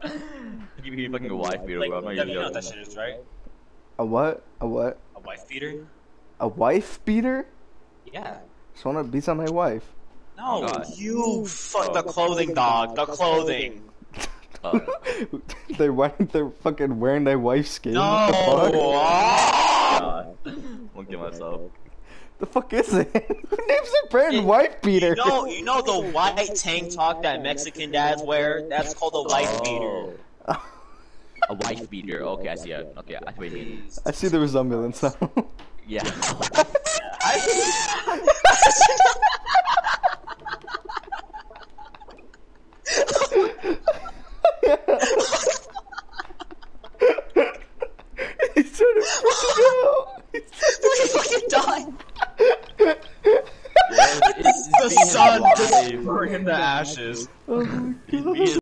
Give me fucking a wife beater, bro. I'm not Dev, even you know what joking. that shit is, right? A what? A what? A wife beater? A wife beater? Yeah. Just wanna beat on my wife. No, God. you fuck the clothing, dog. The clothing. They're fucking wearing their wife's skin. No. What the fuck? God. Won't get myself. The fuck is it? Who names their brand wife beater? You know the white tank top that Mexican dads wear? That's called a wife beater. A wife beater. Okay, I see it. Okay, I see what you mean. I see the resemblance now. Yeah. He's trying to fucking go. He fucking died. It's The sun just burned him to ashes. Oh my god. He's